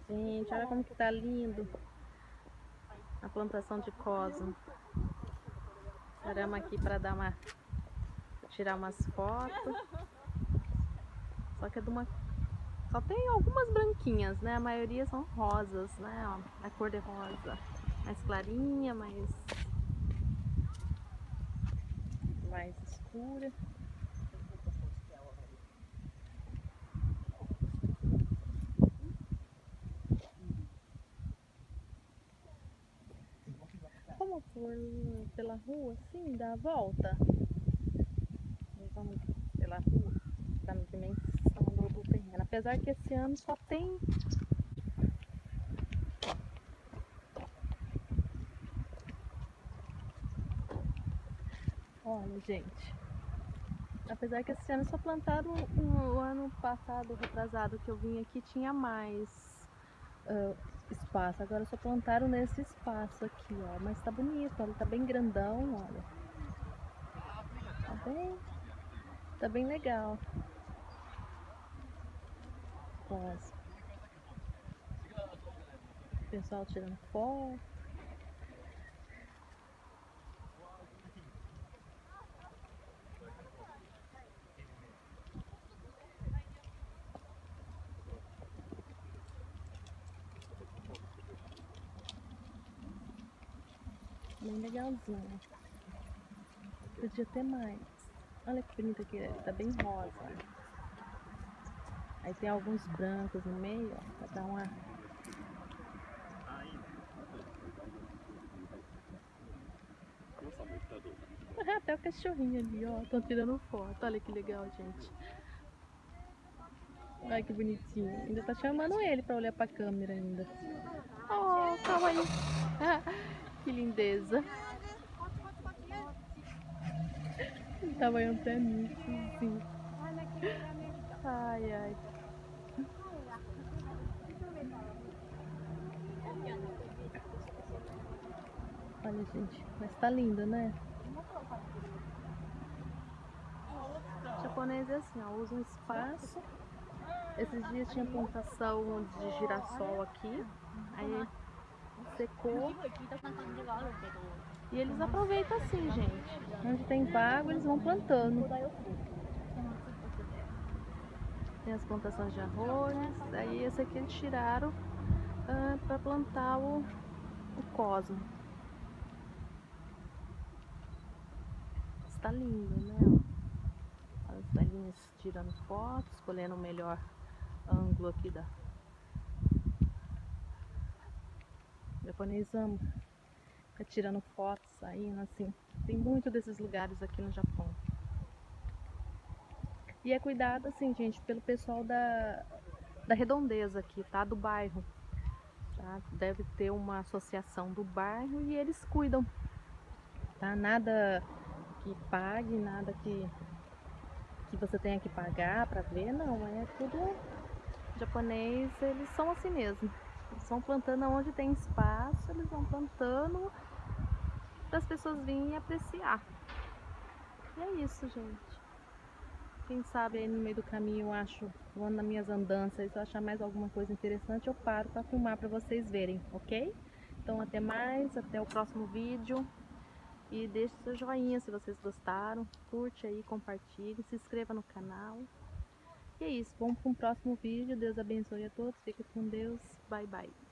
Gente, olha como que tá lindo a plantação de cosmo. Paramos aqui para tirar umas fotos. Só que é de uma... Só tem algumas branquinhas, né? A maioria são rosas, né? Ó, a cor de rosa mais clarinha, mais escura. Vamos pela rua assim, dar a volta. Vamos pela rua, dar uma dimensão do terreno. Apesar que esse ano só tem... Olha, gente. Apesar que esse ano só plantaram, o ano passado, retrasado, que eu vim aqui, tinha mais espaço. Agora só plantaram nesse espaço aqui, ó. Mas tá bonito, olha, tá bem grandão, olha. Tá bem legal. Cosmo. O pessoal tirando foto. Bem legalzinho. Podia ter mais. Olha que bonito que é. Tá bem rosa. Aí tem alguns brancos no meio, ó, pra dar uma... Até o cachorrinho ali, ó. Estão tirando foto. Olha que legal, gente. Olha que bonitinho. Ainda tá chamando ele pra olhar pra câmera ainda. Oh, calma aí. Que lindeza. Ele tava olhando pra mim, sim. Ai, ai. Olha, gente, mas tá lindo, né? O japonês é assim, ó, usa um espaço. Esses dias tinha plantação de girassol aqui, aí secou. E eles aproveitam assim, gente. Onde tem vago, eles vão plantando. Tem as plantações de arroz, aí esse aqui eles tiraram para plantar o cosmo. Está lindo, né? As velhinhas tirando fotos, escolhendo o melhor ângulo aqui da... O japonês ama ficar tirando fotos, saindo assim. Tem muito desses lugares aqui no Japão. E é cuidado assim, gente, pelo pessoal da redondeza aqui, tá? Do bairro. Tá? Deve ter uma associação do bairro e eles cuidam. Tá? Nada que pague, nada que você tenha que pagar para ver, não, é tudo japonês, eles são assim mesmo. Eles vão plantando onde tem espaço, eles vão plantando para as pessoas virem apreciar. E é isso, gente. Quem sabe aí no meio do caminho eu acho, nas minhas andanças, se eu achar mais alguma coisa interessante, eu paro para filmar para vocês verem, ok? Então até mais, até o próximo vídeo. E deixe seu joinha se vocês gostaram, curte aí, compartilhe, se inscreva no canal. E é isso, vamos para um próximo vídeo. Deus abençoe a todos, fique com Deus, bye bye.